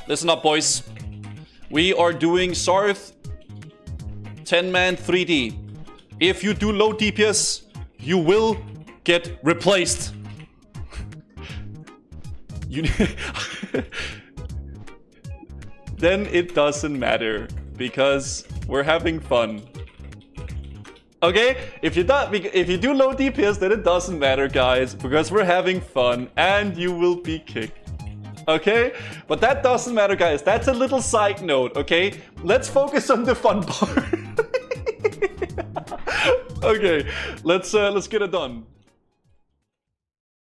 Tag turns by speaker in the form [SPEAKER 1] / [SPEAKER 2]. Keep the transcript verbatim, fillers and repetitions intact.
[SPEAKER 1] Listen up, boys. We are doing Sarth ten man three D. If you do low D P S, you will get replaced. You Then it doesn't matter because we're having fun. Okay, if you do if you do low D P S, then it doesn't matter, guys, because we're having fun and you will be kicked. Okay, but that doesn't matter, guys. That's a little side note. Okay, let's focus on the fun part. Okay, let's uh, let's get it done.